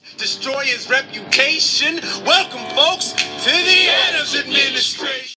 destroy his reputation. Welcome, folks, to the Adams administration.